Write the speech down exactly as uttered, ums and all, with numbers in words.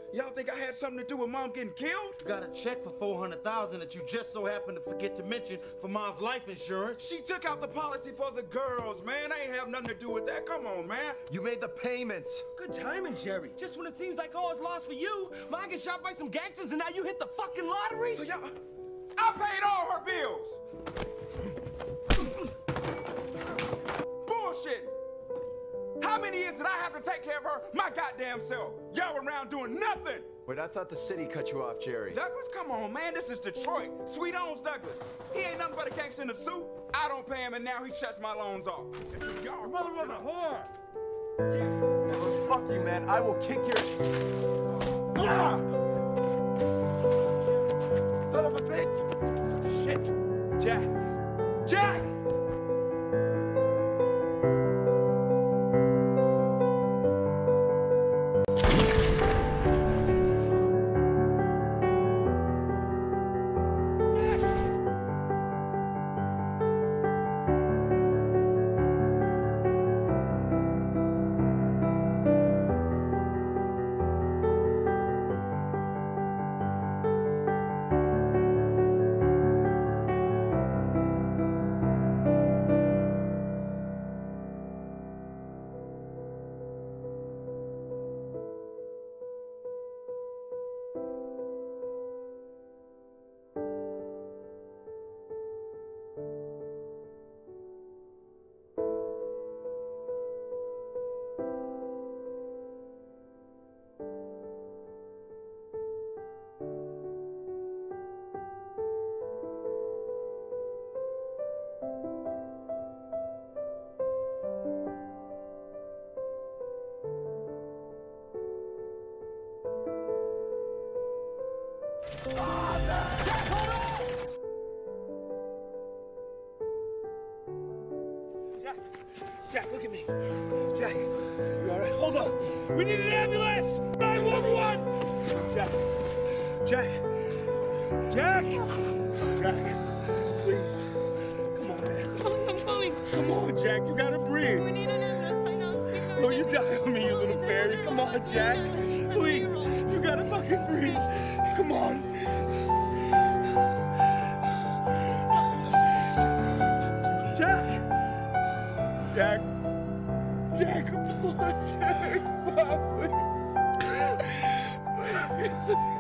Y'all think I had something to do with Mom getting killed? You got a check for four hundred thousand dollars that you just so happened to forget to mention for Mom's life insurance. She took out the policy for the girls, man. I ain't have nothing to do with that. Come on, man. You made the payments. Good timing, Jerry. Just when it seems like all is lost for you, Mom gets shot by some gangsters and now you hit the fucking lottery? So y'all, I paid all her bills. Bullshit. How many years did I have to take care of her my goddamn self? Y'all around doing nothing. Wait, I thought the city cut you off, Jerry. Douglas, come on, man. This is Detroit. Sweet owns Douglas. He ain't nothing but a gangster in a suit. I don't pay him, and now he shuts my loans off. Y'all Motherfucker, whore! Well, fuck you, man. I will kick your... Ah! Son of a bitch! Shit! Jack! Jack! Jack, Jack, look at me. Jack, you all right? Hold on. We need an ambulance. nine one one. Jack, Jack, Jack, Jack, please. Come on, man. I'm coming, I'm coming. Come on, Jack. You gotta breathe. We need an ambulance right now. Don't you die on me, you little fairy. Come on, Jack. Please. You gotta fucking breathe. Come on. Jack. Jack. Jack, come on, Jack. Please. Please.